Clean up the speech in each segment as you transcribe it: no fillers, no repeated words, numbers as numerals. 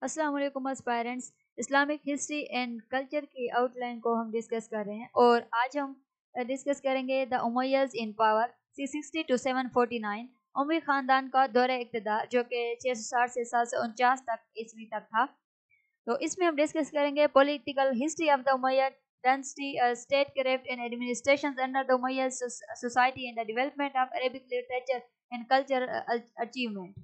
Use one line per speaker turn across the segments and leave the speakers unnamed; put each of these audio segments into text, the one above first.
अस्सलाम वालेकुम aspirants. Islamic history and culture की आउटलाइन को हम डिस्कस कर रहे हैं और आज हम डिस्कस करेंगे the Umayyads in power 660 to 749। उमवी ख़ानदान का दौरे इक़्तिदार जो कि 660 से 749 तक ईस्वी तक था। तो इसमें हम डिस्कस करेंगे political history of the Umayyad dynasty, statecraft and administration under the Umayyad society and the development of Arabic literature and culture achievement.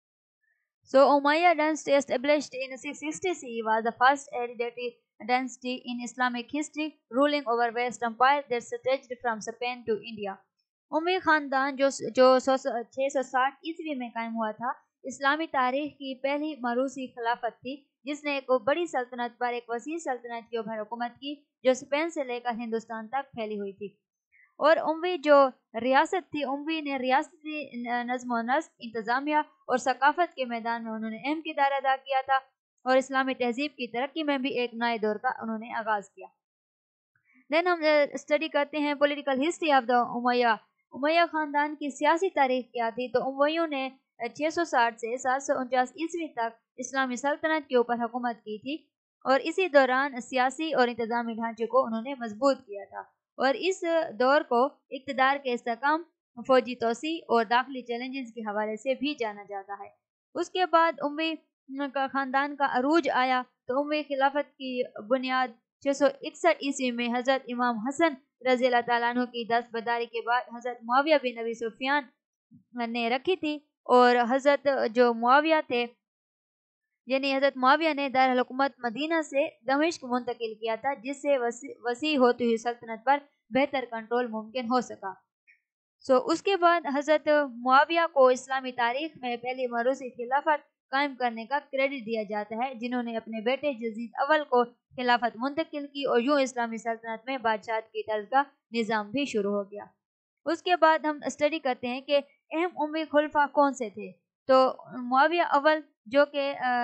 So Umayyad dynasty established in 660 CE was the first hereditary dynasty in Islamic history, ruling over West Empire that stretched from Spain to India. उमवी ख़ानदान जो 660 ईस्वी में कायम हुआ था, इस्लामी तारीख की पहली मरूसी खिलाफत थी जिसने एक बड़ी सल्तनत पर एक वसी सल्तनत के ऊपर हुकूमत की जो स्पेन से लेकर हिंदुस्तान तक फैली हुई थी। और उमवी जो रियासत थी, उमवी ने रियासती नज़्म व नस्क, इंतज़ामिया और सकाफ़त के मैदान में उन्होंने अहम किरदार अदा किया था और इस्लामी तहज़ीब की तरक्की में भी एक नए दौर का उन्होंने आगाज़ किया। देन हम स्टडी करते हैं political history of the Umayya ख़ानदान की सियासी तारीख क्या थी। तो उमैयों ने 660 से 749 ईस्वी तक इस्लामी सल्तनत के ऊपर हुकूमत की थी और इसी दौरान सियासी और इंतज़ामी ढांचे को उन्होंने मजबूत किया था और इस दौर को इक़्तिदार के इस्तेहकाम, फौजी तोसी और दाखिली चैलेंजेस के हवाले से भी जाना जाता है। उसके बाद उमवी का ख़ानदान का अरूज आया तो उमवी खिलाफत की बुनियाद 661 ईस्वी में हज़रत इमाम हसन रज़ी अल्लाह ताला अन्हु की दस्तबरदारी के बाद हज़रत मुआविया बिन अबी सुफियान ने रखी थी और हज़रत जो मुआविया थे यानी हज़रत मुआविया ने दारुल हुकूमत मदीना से दमिश्क मुंतकिल किया था जिससे वसी होती हुई सल्तनत पर बेहतर कंट्रोल मुमकिन हो सका। उसके बाद हज़रत मुआविया को इस्लामी तारीख में पहली मरूसी खिलाफत कायम करने का क्रेडिट दिया जाता है जिन्होंने अपने बेटे यजीद अव्वल को खिलाफत मुंतकिल की और यूँ इस्लामी सल्तनत में बादशाह की तर्ज का निज़ाम भी शुरू हो गया। उसके बाद हम स्टडी करते हैं कि अहम उमवी खुलफा कौन से थे। तो मुआविया अव्वल जो कि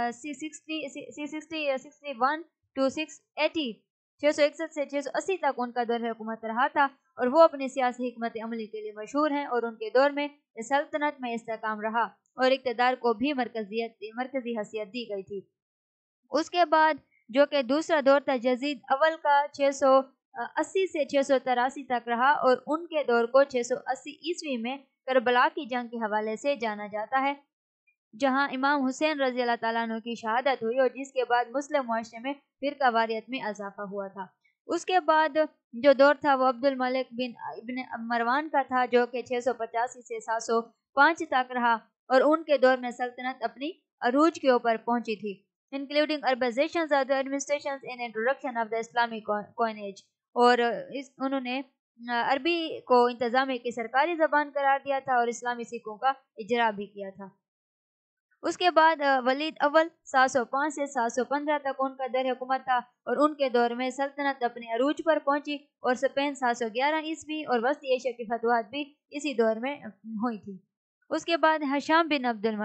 661 टू 680 661 से 680 तक उनका दौर हुकूमत रहा था और वो अपनी सियासी हिकमत अमली के लिए मशहूर हैं और उनके दौर में सल्तनत में इस्तेहकाम रहा और इक़्तिदार को भी मरकज़ी हैसियत दी गई थी। उसके बाद जो कि दूसरा दौर था यजीद अव्वल का 680 से 683 तक रहा और उनके दौर को 680 ईस्वी में करबला की जंग के हवाले से जाना जाता है जहां इमाम हुसैन रज़ी अल्लाह ताला अन्हु की शहादत हुई और जिसके बाद मुस्लिम मुआशरे में फ़िरक़ावारियत में इजाफा हुआ था। उसके बाद जो दौर था वो अब्दुल मलिक बिन इब्न मरवान का था जो कि 685 से 705 तक रहा और उनके दौर में सल्तनत अपनी अरूज के ऊपर पहुंची थी, including urbanisation of the administration and introduction of the Islamic coinage. और उन्होंने अरबी को इंतज़ामिया की सरकारी ज़बान करार दिया था और इस्लामी सिक्कों का इजरा भी किया था। उसके बाद वलीद अव्वल 705 से 715 तक उनका दौर हुकूमत था और उनके दौर में सल्तनत अपने अरूज पर पहुंची और स्पेन 711 ईस्वी और वस्ती एशिया की फतवाहत भी इसी दौर में हुई थी। उसके बाद हशाम बिन अब्दुल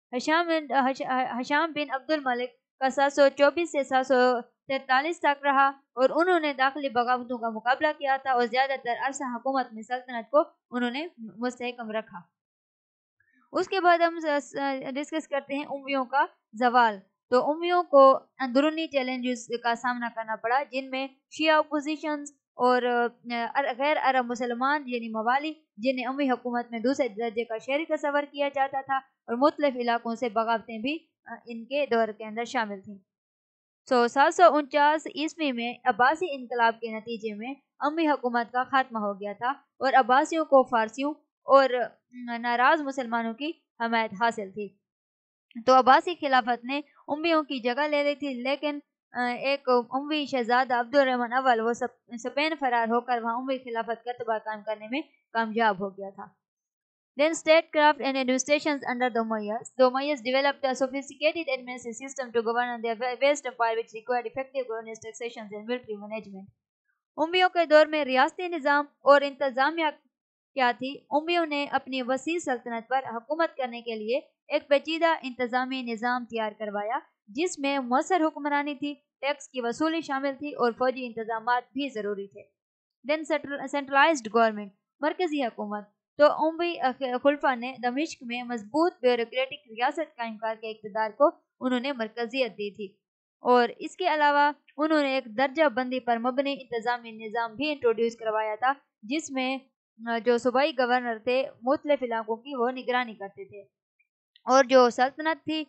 मलिक का 724 से 743 तक रहा और उन्होंने दाखिली बगावतों का मुकाबला किया था और ज़्यादातर अरसा हुकूमत में सल्तनत को उन्होंने मुस्तहकम रखा। उसके बाद हम डिस्कस करते हैं उमवियों का ज़वाल। तो उमवियों को अंदरूनी चैलेंजेस का सामना करना पड़ा जिनमें शिया अपोजिशंस और गैर अरब मुसलमान यानी मवाली जिन्हें उमवी हुकूमत में दूसरे दर्जे का शहरी तस्वर किया जाता था और मुख्तलिफ इलाकों से बगावतें भी इनके दौर के अंदर शामिल थीं। 749 ईस्वी में अब्बासी इनकलाब के नतीजे में उमवी हुकूमत का खात्मा हो गया था और अब्बासियों को फारसियों और नाराज मुसलमानों की हमायत हासिल थी। तो अब्बासी खिलाफत ने उमवियों की जगह ले ली थी लेकिन एक उमवी शहजादा अब्दुल रहमान अव्वल वो स्पेन फरार होकर वहाँ उमवी खिलाफत का तबाह कायम करने में कामयाब हो गया था। Then statecraft and administrations under the Umayyads. The Umayyads developed a sophisticated administrative system to govern their vast empire which required effective governance, taxation and military management. उमवियों के दौर में रियासती निज़ाम और इंतज़ामिया क्या थी। उमवियों ने अपनी वसी सल्तनत पर हुकूमत करने के लिए एक पेचीदा इंतज़ामी निज़ाम तैयार करवाया जिसमें मुअस्सर हुक्मरानी थी, टैक्स की वसूली शामिल थी और फौजी इंतजामात भी ज़रूरी थे। देन सेंट्रलाइज्ड गवर्नमेंट, मरकज़ी हुकूमत। तो उमवी खुलफा ने दमिश्क में मजबूत ब्यूरोक्रेटिक रियासत कायम करके इक़्तिदार को انہوں نے مرکزیت دی تھی، اور اس کے علاوہ انہوں نے ایک درجہ بندی پر مبنی انتظامی نظام بھی انٹروڈیوس کروایا تھا، جس میں جو صوبائی گورنر تھے مختلف علاقوں کی وہ نگرانی کرتے تھے، اور جو سلطنت تھی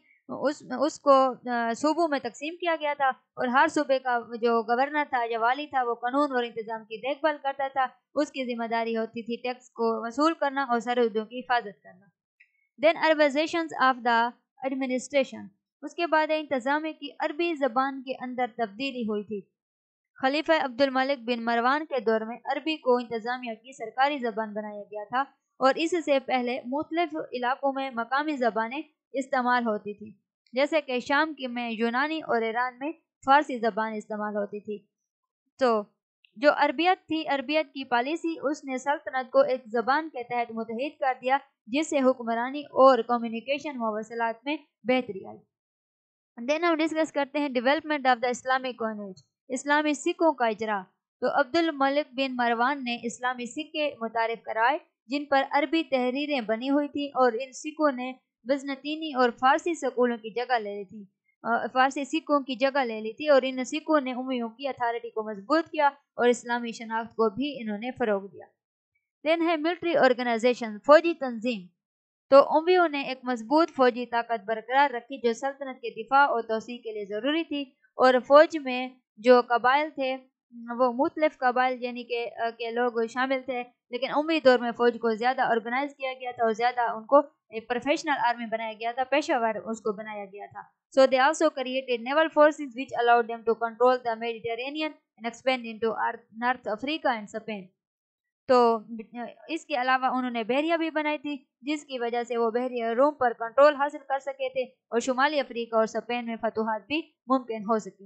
اس کو صوبوں میں تقسیم کیا گیا تھا، اور ہر صوبے کا جو گورنر تھا یا والی تھا وہ قانون اور انتظام کی دیکھ بھال کرتا تھا، اس کی ذمہ داری ہوتی تھی ٹیکس کو وصول کرنا اور سرحدوں کی حفاظت کرنا۔ دین اربائزیشنز آف دا ایڈمنسٹریشن، اس کے بعد انتظامیہ کی عربی زبان کے اندر تبدیلی ہوئی تھی۔ خلیفہ عبد الملک بن مروان کے دور میں عربی کو انتظامیہ کی سرکاری زبان بنایا گیا تھا، اور اس سے پہلے مختلف علاقوں میں مقامی زبانیں استعمال ہوتی تھی، جیسے کہ شام میں یونانی اور ایران میں فارسی زبان استعمال ہوتی تھی۔ تو جو عربیت تھی، عربیت کی پالیسی اس نے سلطنت کو ایک زبان کے تحت متحد کر دیا، جس سے حکمرانی اور کمیونیکیشن مواصلات میں بہتری آئی۔ دین ہم ڈسکس کرتے ہیں development of the Islamic coinage, اسلامی سکوں کا اجرا۔ تو عبد الملک بن مروان نے اسلامی سکے متعارف کرائے جن پر عربی تحریریں بنی ہوئی تھیں، اور ان سکوں نے بزنطینی اور فارسی سکولوں کی جگہ لے لی تھی، فارسی سکوں کی جگہ لے لی تھی، اور ان سکوں نے امیوں کی اتھارٹی کو مضبوط کیا اور اسلامی شناخت کو بھی انہوں نے فروغ دیا۔ دین ہے ملٹری آرگنائزیشن، فوجی تنظیم۔ تو امیوں نے ایک مضبوط فوجی طاقت برقرار رکھی جو سلطنت کے دفاع اور توسیع کے لیے ضروری تھی، اور فوج میں جو قبائل تھے وہ مختلف قبائل یعنی کہ لوگ شامل تھے، لیکن امی دور میں فوج کو زیادہ آرگنائز کیا گیا تھا اور زیادہ ان کو ایک پروفیشنل آرمی بنایا گیا تھا، پیشہ ور اس کو بنایا گیا تھا۔ So they also created naval forces which allowed them to control the Mediterranean and expand into North Africa and Spain۔ تو اس کے علاوہ انہوں نے بحریہ بھی بنائی تھی، جس کی وجہ سے وہ بحریہ روم پر کنٹرول حاصل کر سکے تھے، اور شمالی افریقہ اور اسپین میں فتوحات بھی ممکن ہو سکی۔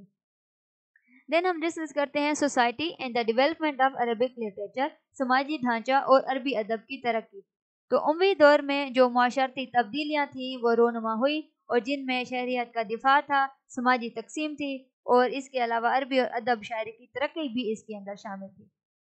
دین ہم ڈسکس کرتے ہیں society and the development of Arabic literature, سماجی ڈھانچہ اور عربی ادب کی ترقی۔ تو اموی دور میں جو معاشرتی تبدیلیاں تھیں وہ رونما ہوئی، اور جن میں شہریت کا دفاع تھا، سماجی تقسیم تھی، اور اس کے علاوہ عربی اور ادب شاعری کی ترقی بھی اس کے اندر شامل تھی۔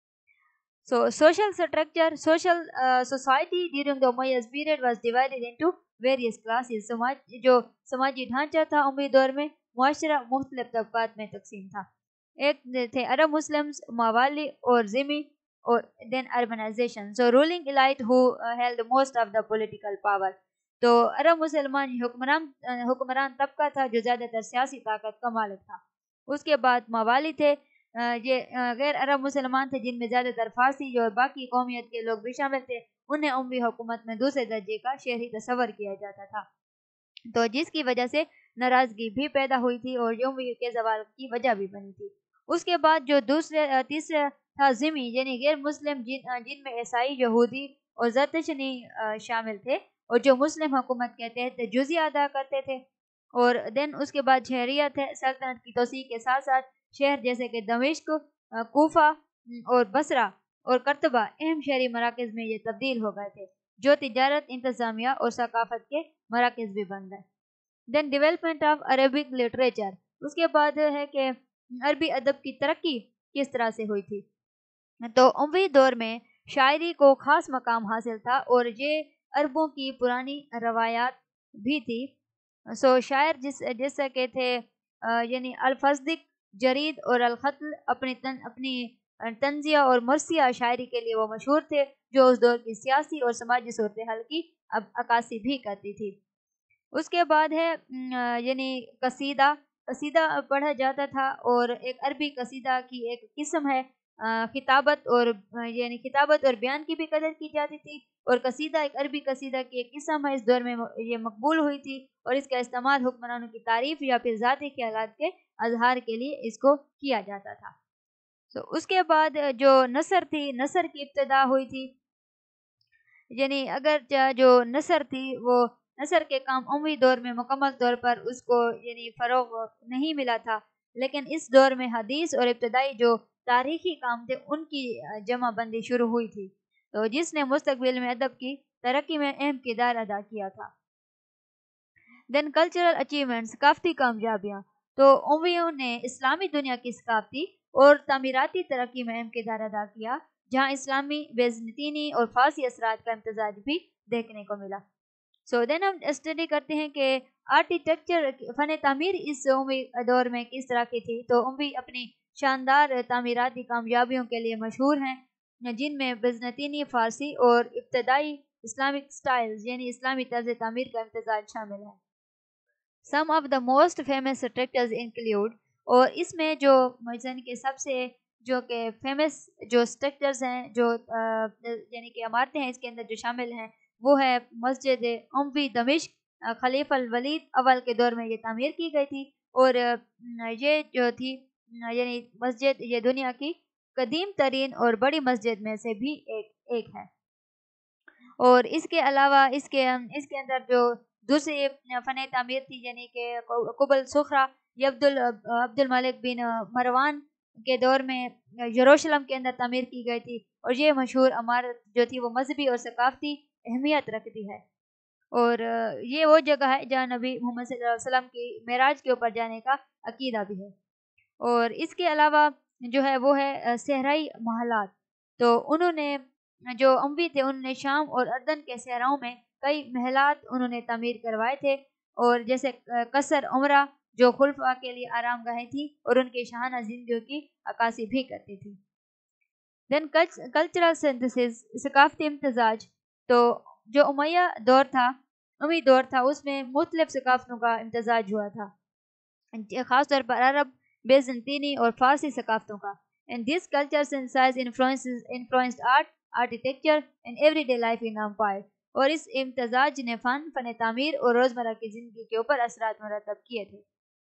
So social structure, society during the Umayyad period was divided into various classes۔ جو سماجی ڈھانچہ تھا اموی دور میں، معاشرہ مختلف طبقات میں تقسیم تھا۔ ایک تھے عرب مسلمز، موالی اور ذمی، اور then urbanization۔ So ruling elite who held most of the political power۔ تو عرب مسلمان حکمران طبقہ تھا جو زیادہ تر سیاسی طاقت کا مالک تھا۔ اس کے بعد موالی تھے، یہ غیر عرب مسلمان تھے جن میں زیادہ تر فارسی اور باقی قومیت کے لوگ بھی شامل تھے، انہیں اموی حکومت میں دوسرے درجے کا شہری تصور کیا جاتا تھا، تو جس کی وجہ سے ناراضگی بھی پیدا ہوئی تھی اور اموی کے زوال کی وجہ بھی بنی تھی۔ اس کے بعد جو تیسرا تھا ذمی، یعنی غیر مسلم، جن میں عیسائی، یہودی اور زرتشتی شامل تھے، اور جو مسلم حکومت کے تحت جزیہ ادا کرتے تھے۔ اور دین اس کے بعد شہریت ہے، سلطنت کی توسیع کے ساتھ ساتھ شہر جیسے کہ دمشق، کوفہ اور بصرہ اور قرطبہ اہم شہری مراکز میں یہ تبدیل ہو گئے تھے، جو تجارت، انتظامیہ اور ثقافت کے مراکز بھی بن گئے۔ Then development of Arabic literature, اس کے بعد ہے کہ عربی ادب کی ترقی کس طرح سے ہوئی تھی۔ تو اموی دور میں شاعری کو خاص مقام حاصل تھا، اور یہ عربوں کی پرانی روایات بھی تھی۔ شاعر جیسا کہ تھے یعنی الفصدق، جرید اور الخطل اپنی تنزیہ اور مرثیہ شاعری کے لیے وہ مشہور تھے، جو اس دور کی سیاسی اور سماجی صورتحال کی عکاسی بھی کرتی تھی۔ اس کے بعد ہے یعنی قصیدہ پڑھا جاتا تھا، اور ایک عربی قصیدہ کی ایک قسم ہے۔ خطابت اور بیان کی بھی قدر کی جاتی تھی، اور قصیدہ ایک عربی قصیدہ کی ایک قسم ہے، اس دور میں یہ مقبول ہوئی تھی، اور اس کا استعمال حکمرانوں کی تعریف یا پھر ذاتی خیالات کے اظہار کے لیے اس کو کیا جاتا تھا۔ اس کے بعد جو نثر تھی، نثر کی ابتدا ہوئی تھی، یعنی اگر جو نثر تھی وہ نثر کے کام اموی دور میں مکمل طور پر اس کو یعنی فروغ نہیں ملا تھا، لیکن اس دور میں حدیث اور ابتدائی جو تاریخی کام تھے ان کی جمع بندی شروع ہوئی تھی، تو جس نے مستقبل میں ادب کی ترقی میں اہم کردار ادا کیا تھا۔ دین کلچرل اچیومنٹس، ثقافتی کامیابیاں۔ تو امویوں نے اسلامی دنیا کی ثقافتی اور تعمیراتی ترقی میں اہم کردار ادا کیا، جہاں اسلامی، بیزنطینی اور فارسی اثرات کا امتزاج بھی دیکھنے کو ملا۔ سو دین ہم اسٹڈی کرتے ہیں کہ آرکیٹیکچر فن تعمیر اس اموی دور میں کس طرح کی تھی. تو اموی اپنی شاندار تعمیراتی کامیابیوں کے لیے مشہور ہیں، جن میں بزنطینی، فارسی اور ابتدائی اسلامک سٹائلز یعنی اسلامی طرز تعمیر کا امتزاج شامل ہے. Some of the most famous structures include, اور اس میں جو مثلاً کہ سب سے جو کہ فیمس جو اسٹرکچرز ہیں، جو یعنی کہ عمارتیں ہیں اس کے اندر جو شامل ہیں، وہ ہے مسجد اموی دمشق. خلیفہ الولید اول کے دور میں یہ تعمیر کی گئی تھی، اور یہ جو تھی یعنی مسجد یہ دنیا کی قدیم ترین اور بڑی مسجد میں سے بھی ایک ہے. اور اس کے علاوہ اس کے اندر جو دوسری فن تعمیر تھی یعنی کہ قبل سخرا، یہ عبد الملک بن مروان کے دور میں یروشلم کے اندر تعمیر کی گئی تھی، اور یہ مشہور عمارت جو تھی وہ مذہبی اور ثقافتی اہمیت رکھتی ہے. اور یہ وہ جگہ ہے جہاں نبی محمد صلی اللہ علیہ وسلم کی معراج کے اوپر جانے کا عقیدہ بھی ہے. اور اس کے علاوہ جو ہے وہ ہے صحرائی محلات. تو انہوں نے جو اموی تھے انہوں نے شام اور اردن کے صحراؤں میں کئی محلات انہوں نے تعمیر کروائے تھے، اور جیسے قصر عمرہ جو خلفاء کے لیے آرام گاہیں تھی اور ان کے شاہانہ زندگیوں کی عکاسی بھی کرتی تھی. دین کلچرل سنتھسس، ثقافتی امتزاج. تو جو امی دور تھا اس میں مختلف ثقافتوں کا امتزاج ہوا تھا، خاص طور پر عرب، بیزنطینی اور فارسی ثقافتوں کا. And this culture synthesize influenced art, architecture and everyday life in empire. اور اس امتزاج نے فن تعمیر اور روزمرہ کی زندگی کے اوپر اثرات مرتب کیے تھے.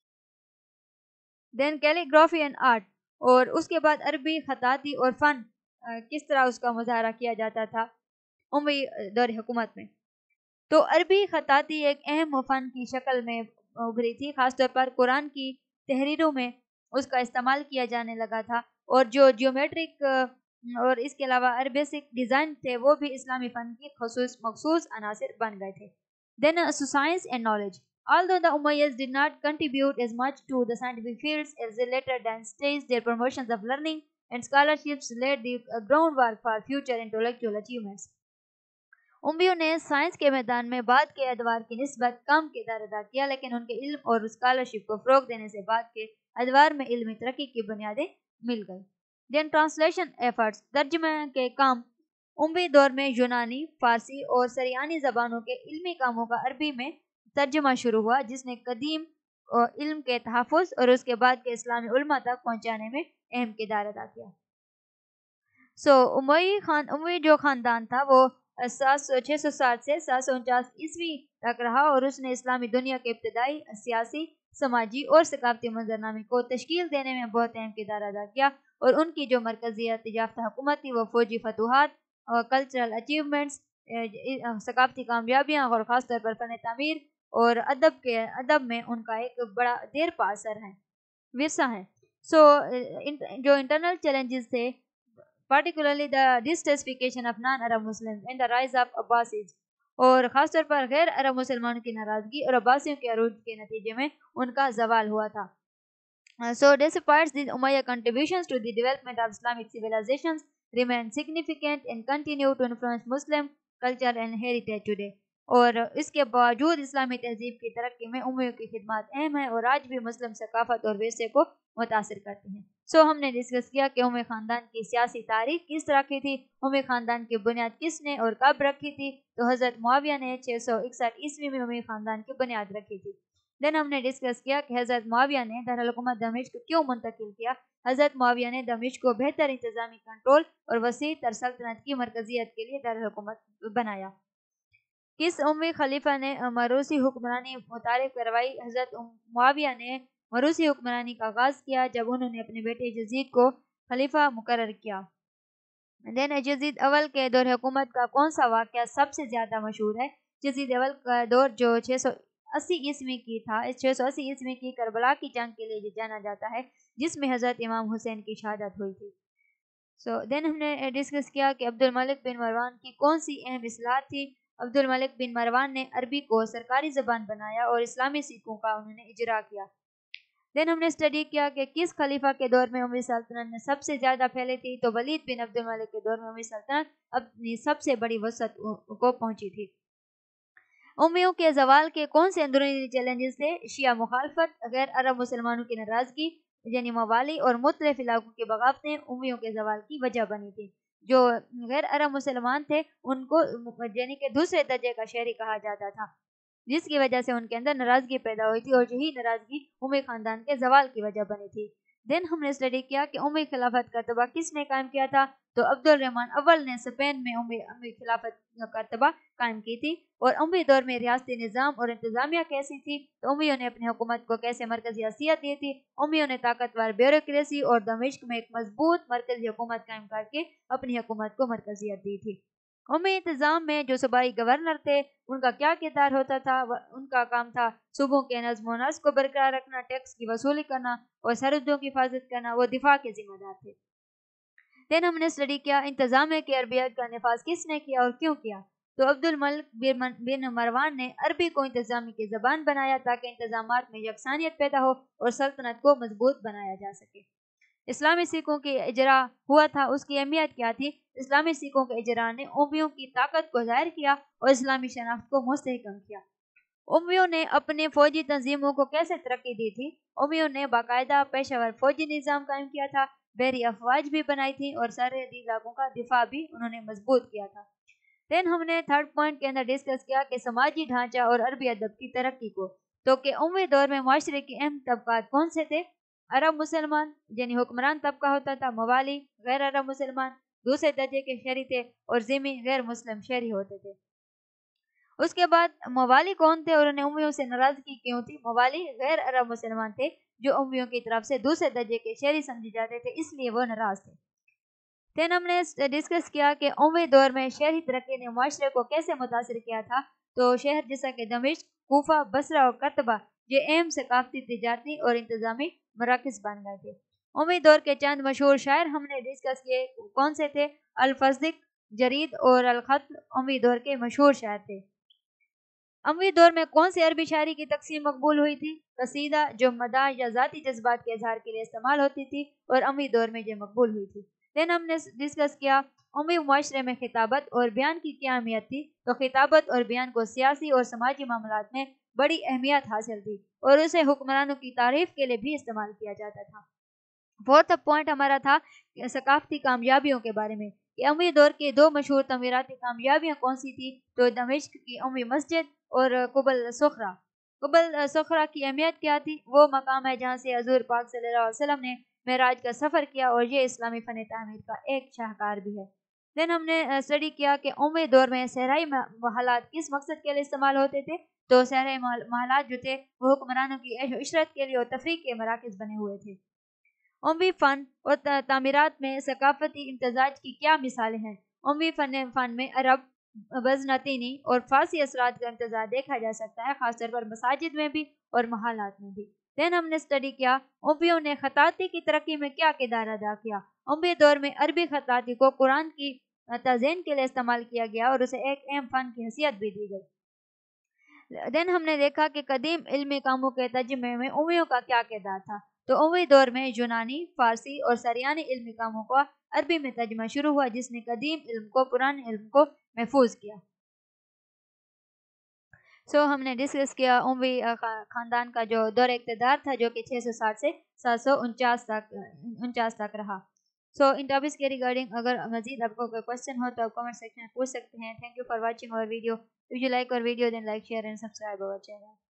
دین کیلیگرافی اینڈ آرٹ، اور اس کے بعد عربی خطاطی اور فن کس طرح اس کا مظاہرہ کیا جاتا تھا اموی دور حکومت میں. تو عربی خطاطی ایک اہم فن کی شکل میں ابھری تھی، خاص طور پر قرآن کی تحریروں میں اس کا استعمال کیا جانے لگا تھا، اور جو جیومیٹرک اور اس کے علاوہ عربیسک ڈیزائن تھے وہ بھی اسلامی فن کی مخصوص عناصر بن گئے تھے. Then science and knowledge. Although the Umayyads did not contribute as much to the scientific fields as they later done, staged their promotions of learning and scholarships laid the groundwork for future intellectual achievements. امویوں نے science کے میدان میں بعد کے ادوار کی نسبت کم کردار ادا کیا، لیکن ان کے علم اور اسکالرشپ کو فروغ دینے سے بعد کے ادوار میں علمی ترقی کی بنیادیں مل گئی. دین ٹرانسلیشن ایفرٹس، ترجمہ کے کام. اموی دور میں یونانی، فارسی اور سریانی زبانوں کے علمی کاموں کا عربی میں ترجمہ شروع ہوا، جس نے قدیم علم کے تحفظ اور اس کے بعد کے اسلامی علماء تک پہنچانے میں اہم کردار ادا کیا. اموی جو خاندان تھا وہ 660 سے 749 عیسوی تک رہا، اور اس نے اسلامی دنیا کے ابتدائی سیاسی، سماجی اور ثقافتی منظرنامے کو تشکیل دینے میں بہت اہم کردار ادا کیا. اور ان کی جو مرکزیت یافتہ حکومت تھی وہ فوجی فتوحات اور کلچرل اچیومنٹس، ثقافتی کامیابیاں اور خاص طور پر فن تعمیر اور ادب میں ان کا ایک بڑا دیر پا اثر ہے، ورثہ ہے. سو جو انٹرنل چیلنجز تھے، particularly the dissatisfaction of non-Arab Muslims and the rise of Abbasids، اور خاص طور پر غیر عرب مسلمانوں کی ناراضگی اور عباسیوں کے عروج کے نتیجے میں ان کا زوال ہوا تھا. So despite these Umayyad contributions to the development of Islamic civilizations remain significant and continue to influence Muslim culture and heritage today. اور اس کے باوجود اسلامی تہذیب کی ترقی میں امویوں کی خدمات اہم ہیں اور آج بھی مسلم ثقافت اور ورثے کو متاثر کرتی ہیں. سو ہم نے ڈسکس کیا کہ اموی خاندان کی سیاسی تاریخ کس طرح کی تھی، اموی خاندان کی بنیاد کس نے اور کب رکھی تھی. تو حضرت معاویہ نے 661 عیسوی میں اموی خاندان کی بنیاد رکھی تھی. دین ہم نے ڈسکس کیا کہ حضرت معاویہ نے دارالحکومت دمشق کیوں منتقل کیا. حضرت معاویہ نے دمشق کو بہتر انتظامی کنٹرول اور وسیع تر سلطنت کی مرکزیت کے لیے دارالحکومت بنایا. کس اموی خلیفہ نے موروثی حکمرانی متعارف کروائی. حضرت معاویہ نے موروثی حکمرانی کا آغاز کیا جب انہوں نے اپنے بیٹے یزید کو خلیفہ مقرر کیا. دین یزید اول کے دور حکومت کا کون سا واقعہ سب سے زیادہ مشہور ہے. یزید اول کا دور جو 680 عیسوی کی تھا، اس 680 عیسوی کی کربلا کی جنگ کے لیے جانا جاتا ہے، جس میں حضرت امام حسین کی شہادت ہوئی تھی. سو دین ہم نے ڈسکس کیا کہ عبد الملک بن مروان کی کون سی اہم اصلاحات تھی. عبد الملک بن مروان نے عربی کو سرکاری زبان بنایا اور اسلامی سکوں کا انہوں نے اجرا کیا. دین ہم نے اسٹڈی کیا کہ کس خلیفہ کے دور میں اموی سلطنت نے سب سے زیادہ پھیلی تھی. تو ولید بن عبد الملک کے دور میں اموی سلطنت اپنی سب سے بڑی وسعت کو پہنچی تھی. उम्मियों के जवाल के कौन से अंदरूनी चैलेंजेस थे? शिया मुखालफत, गैर अरब मुसलमानों की नाराजगी यानी मवाली और मुख्तलिफ इलाकों की बगावतें उम्मियों के जवाल की वजह बनी थी। जो गैर अरब मुसलमान थे उनको यानी कि दूसरे दर्जे का शहरी कहा जाता था, जिसकी वजह से उनके अंदर नाराजगी पैदा हुई थी और यही नाराजगी उमवी खानदान के जवाल की वजह बनी थी। देन हमने स्टडी किया कि उमवी खिलाफत का तबा किसने कायम किया था? तो अब्दुल रहमान अव्वल ने स्पेन में उमवी खिलाफत का तबा कायम की थी। और उमवी दौर में रियासती निज़ाम और इंतजामिया कैसी थी? तो उमवियों ने अपनी हुकूमत को कैसे मरकजी हैसियत दी थी? उमवियों ने ताकतवर ब्यूरोक्रेसी और दमिश्क में एक मजबूत मरकजी हुकूमत कायम करके अपनी हुकूमत को मरकजियत दी थी। उमवी इंतजाम में जो सूबाई गवर्नर थे उनका क्या किरदार होता था? उनका काम था सूबों के नज़्म व नस्क को बरकरार रखना, टैक्स की वसूली करना और सरहदों की हिफाजत करना। वो दिफा के जिम्मेदार थे। देन हमने स्टडी किया इंतजाम की अरबियत का नफाज किसने किया और क्यों किया? तो अब्दुल मलिक बिन मरवान ने अरबी को इंतजामी की ज़बान बनाया ताकि इंतजामात में यकसानियत पैदा हो और सल्तनत को मजबूत बनाया जा सके। इस्लामी सिखों के इजरा हुआ था, उसकी अहमियत क्या थी? इस्लामी सिखों के इजरा ने उम्मियों की ताकत को जाहिर किया और इस्लामी शनाख्त को मुस्तहकम किया। उम्मियों ने अपने फौजी तंजीमों को कैसे तरक्की दी थी? उम्मियों ने बाकायदा पेशावर फौजी निज़ाम कायम किया था, बहरी अफवाज भी बनाई थी और सरहदी इलाकों का दिफा भी उन्होंने मजबूत किया था। देन हमने थर्ड पॉइंट के अंदर डिस्कस किया कि समाजी ढांचा और अरबी अदब की तरक्की को। तो कि उम्वी दौर में माशरे के अहम तबकात कौन से थे? अरब मुसलमान यानी हुक्मरान तबका होता था, मवाली गैर अरब मुसलमान दूसरे दर्जे के शहरी थे और जिमी गैर मुस्लिम शहरी होते थे। उसके बाद मवाली कौन थे और उन्हें उम्मियों से नाराजगी क्यों थी? मवाली गैर अरब मुसलमान थे जो उम्मियों की तरफ से दूसरे दर्जे के शहरी समझे जाते थे, इसलिए वो नाराज थे। देन हमने डिस्कस किया कि उमवी दौर में शहरी तरक्की ने माशरे को कैसे मुतासर किया था। तो शहर जैसा कि दमिश्क, कूफा, बसरा और करतबा ये अहम सकाफती, तिजारती और इंतजामी मराकज बन गए थे। उमवी दौर के चंद मशहूर शायर हमने डिस्कस किए, कौन से थे? अल-फज़दिक, जरीद और अल-खत उमवी दौर के मशहूर शायर थे। उमवी दौर में कौन सी अरबी शायरी की तकसीम मकबूल हुई थी? कसीदा, जो मदाह या ज़ाती जज्बात के इजहार के लिए इस्तेमाल होती थी और उमवी दौर में ये मकबूल हुई थी। देन हमने डिस्कस किया उमवी मुआशरे में खिताबत और बयान की क्या अहमियत थी। तो खिताबत और बयान को सियासी और समाजी मामलात में बड़ी अहमियत हासिल थी और उसे हुक्मरानों की तारीफ के लिए भी इस्तेमाल किया जाता था। फोर्थ पॉइंट हमारा था सकाफती कामयाबियों के बारे में कि उमवी दौर के दो मशहूर तमीराती कामयाबियाँ कौन सी थी। तो दमिश्क की उमवी मस्जिद और कुबल सखरा। कुबल सखरा की अहमियत क्या थी? वो मकाम है जहाँ से हजूर पाक सल्लल्लाहु अलैहि वसल्लम ने मेराज का सफ़र किया और ये इस्लामी फ़न तामीर का एक शाहकार भी है। देन हमने स्टडी किया कि उमवी दौर में सहराई महलात किस मकसद के लिए इस्तेमाल होते थे। तो सहराई महलात जो थे वो हुक्मरानों की ऐश इशरत के लिए और तफरीक के मराकज़ बने हुए थे। उमवी फ़न और तामीरात में सकाफती इम्तजाज की क्या मिसालें हैं? उमवी फ़न में अरब, बज़नतीनी और फ़ारसी असरात का इम्तजाज देखा जा सकता है, ख़ासतौर पर मसाजिद में भी और महलात में भी। देन हमने स्टडी किया उमवियों ने खताती की तरक्की में क्या किरदार अदा किया। उमवी दौर में अरबी खताती को कुरान की तज़यीन के लिए इस्तेमाल किया गया और उसे एक अहम फ़न की हैसियत भी दी गई। देन हमने देखा कि कदीम इल्मी कामों के तर्जुमे में उमवियों का क्या किरदार था। तो उमवी दौर में यूनानी, फारसी और सरियानी इल्मी कामों का अरबी में तर्जुमा शुरू हुआ जिसने कदीम इल्म को, पुराने इल्म को महफूज किया। हमने डिस्कस किया उमवी खानदान का जो दौर इक़्तिदार था जो कि 660 से 749 तक रहा। इन टॉपिक्स के रिगार्डिंग अगर मजीद आपको कोई क्वेश्चन हो तो आप कमेंट सेक्शन में पूछ सकते हैं। Thank you for watching our video. If you like our video then like, share and subscribe our channel.